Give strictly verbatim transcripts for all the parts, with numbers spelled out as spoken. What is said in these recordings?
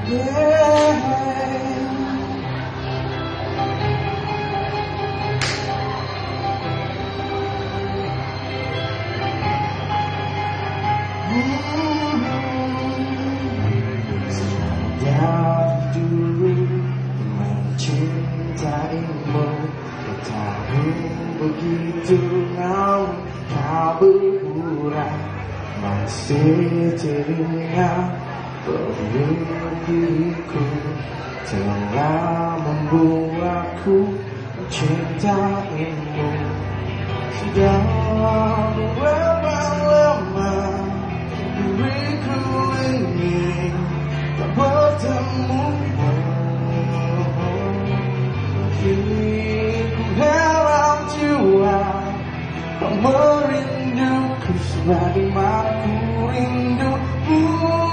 Dari dulu mencintaimu, tahu begitu kau kau berpura masih teringat bahwa diriku telah membuatku mencintaimu. Sudah berapa lama diriku ingin tak bertemu, kini ku heran jua kau merinduku sebagaimana ku rindumu.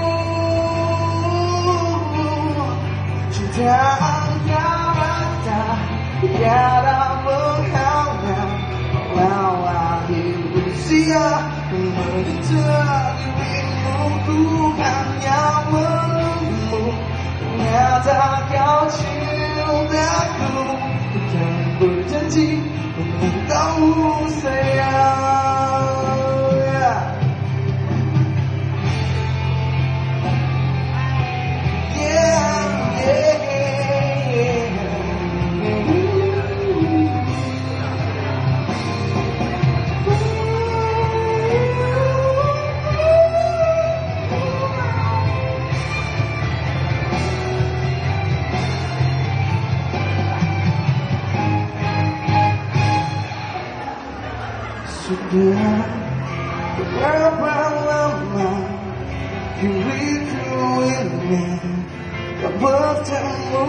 Cinta antara tiada penghalang walau akhir usia mengejar dirimu. Ku hanya menunggu, ternyata kau cintaku. Bukan berjanji untuk tahu sayang. Sudah berapa lama diriku ini tak bertemu,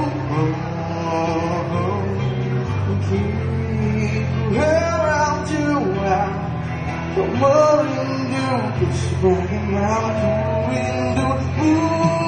kini ku heran jua kau merinduku sebagaimana ku rindumu.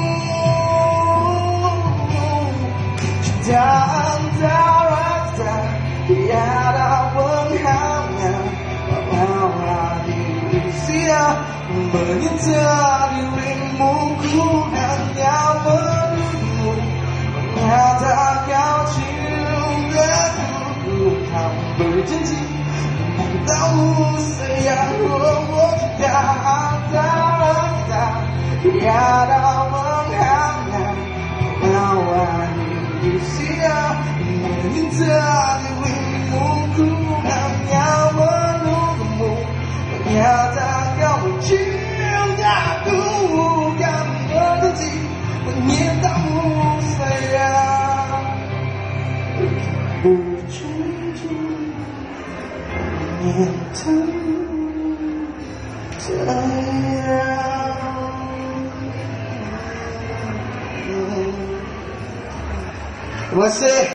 Cinta antara kita tiada penghalang walau di usia mengejar dirimu. Ku hanya menunggu, ternyata kau cintaku. Bukan berjanji untuk tahu sayang. Oh, cinta antara kita tiada penghalang walau di usia mengejar dirimu. Ku hanya menunggu, ternyata kau cintaku. Bukan berjanji menyintamu sayang. Berjanji menyintamu sayang. Terima kasih.